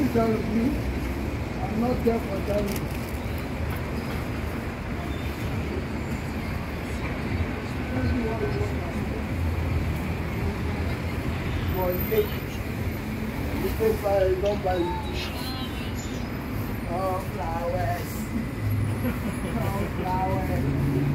tell me. I'm not there for telling. Don't buy it. Oh, flowers. Oh, flowers.